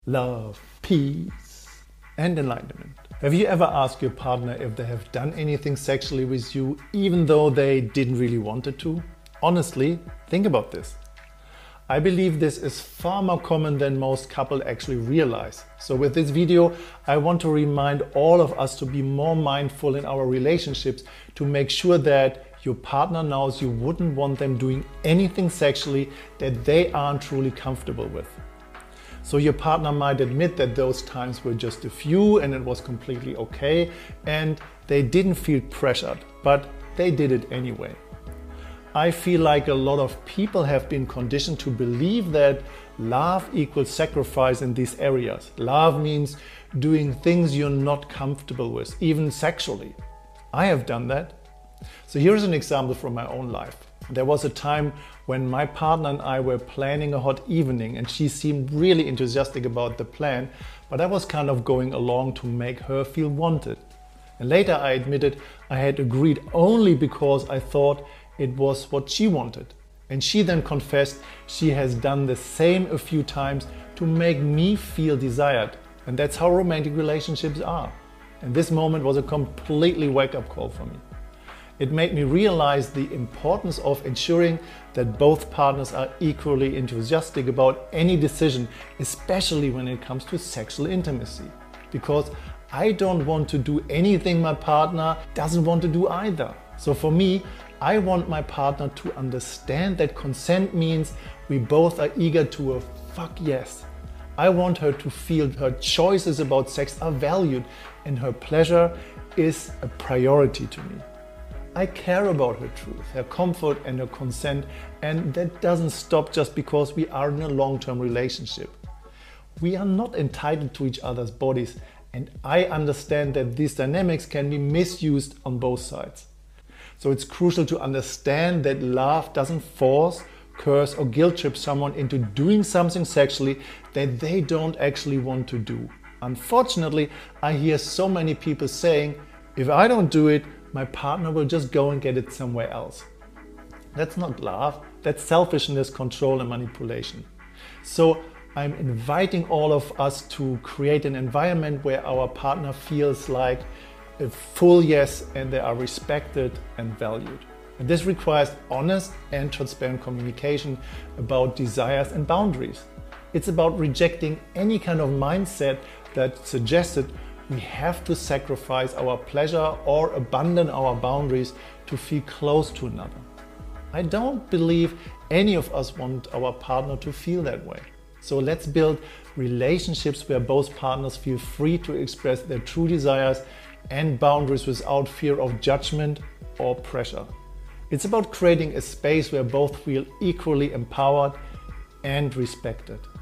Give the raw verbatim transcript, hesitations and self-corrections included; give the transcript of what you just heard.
love, peace, and enlightenment. Have you ever asked your partner if they have done anything sexually with you even though they didn't really want it to? Honestly, think about this. I believe this is far more common than most couples actually realize. So with this video, I want to remind all of us to be more mindful in our relationships to make sure that your partner knows you wouldn't want them doing anything sexually that they aren't truly comfortable with. So your partner might admit that those times were just a few and it was completely okay and they didn't feel pressured, but they did it anyway. I feel like a lot of people have been conditioned to believe that love equals sacrifice in these areas. Love means doing things you're not comfortable with, even sexually. I have done that. So here's an example from my own life. There was a time when my partner and I were planning a hot evening and she seemed really enthusiastic about the plan, but I was kind of going along to make her feel wanted. And later I admitted I had agreed only because I thought it was what she wanted. And she then confessed she has done the same a few times to make me feel desired. And that's how romantic relationships are. And this moment was a completely wake-up call for me. It made me realize the importance of ensuring that both partners are equally enthusiastic about any decision, especially when it comes to sexual intimacy. Because I don't want to do anything my partner doesn't want to do either. So for me, I want my partner to understand that consent means we both are eager to a fuck yes. I want her to feel her choices about sex are valued and her pleasure is a priority to me. I care about her truth, her comfort and her consent, and that doesn't stop just because we are in a long-term relationship. We are not entitled to each other's bodies, and I understand that these dynamics can be misused on both sides. So it's crucial to understand that love doesn't force, curse or guilt trip someone into doing something sexually that they don't actually want to do. Unfortunately, I hear so many people saying, if I don't do it, my partner will just go and get it somewhere else. That's not love, that's selfishness, control and manipulation. So I'm inviting all of us to create an environment where our partner feels like a full yes and they are respected and valued. And this requires honest and transparent communication about desires and boundaries. It's about rejecting any kind of mindset that suggested we have to sacrifice our pleasure or abandon our boundaries to feel close to another. I don't believe any of us want our partner to feel that way. So let's build relationships where both partners feel free to express their true desires and boundaries without fear of judgment or pressure. It's about creating a space where both feel equally empowered and respected.